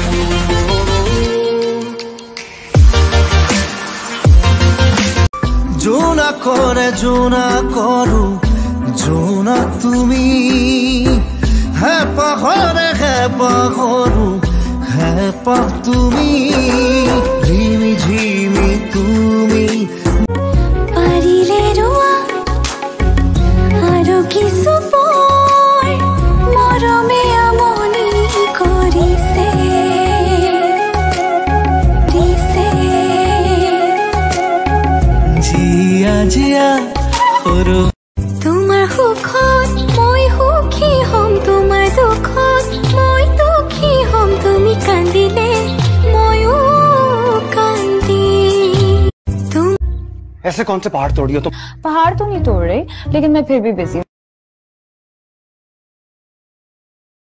জোনা করে জোনা করো জোনা তুমি হ্যাঁ পাহরু হ্যাঁ পাহ তুমি ঝিমি ঝিমি তুমি পারিলে রোয়া আরো কিছু পর মরমে আমনি করিছে জিয়া জিয়া ওরো তোমার সুখত মই সুখী হম তোমাৰ দুখত মই দুখী হম তুমি কান্দিলে ময়ো কান্দি ऐसे कौन से पहाड़ तोड़ी हो तुम? पहाड़ तो नहीं तोड़ रही, लेकिन मैं फिर भी बिजी